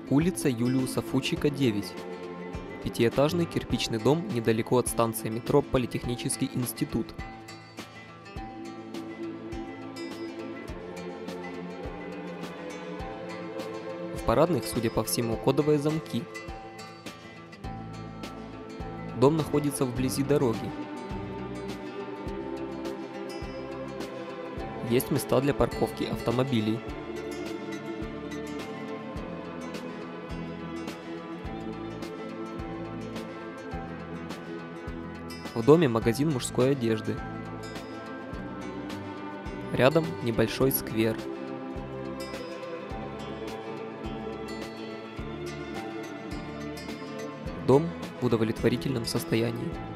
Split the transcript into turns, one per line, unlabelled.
Улица Юлиуса Фучика, 9. Пятиэтажный кирпичный дом недалеко от станции метро Политехнический институт. В парадных, судя по всему, кодовые замки. Дом находится вблизи дороги. Есть места для парковки автомобилей. В доме магазин мужской одежды. Рядом небольшой сквер. Дом в удовлетворительном состоянии.